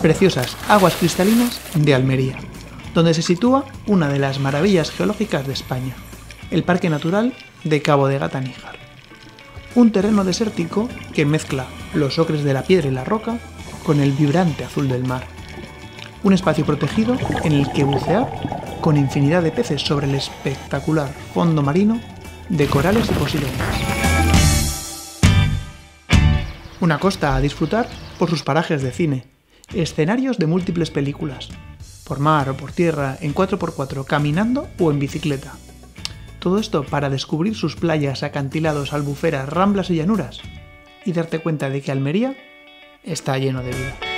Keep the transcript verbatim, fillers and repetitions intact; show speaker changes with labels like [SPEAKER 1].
[SPEAKER 1] preciosas aguas cristalinas de Almería, donde se sitúa una de las maravillas geológicas de España, el Parque Natural de Cabo de Gata-Níjar. Un terreno desértico que mezcla los ocres de la piedra y la roca con el vibrante azul del mar. Un espacio protegido en el que bucear con infinidad de peces sobre el espectacular fondo marino de corales y posidones. Una costa a disfrutar por sus parajes de cine, escenarios de múltiples películas, por mar o por tierra, en cuatro por cuatro, caminando o en bicicleta. Todo esto para descubrir sus playas, acantilados, albuferas, ramblas y llanuras, y darte cuenta de que Almería está lleno de vida.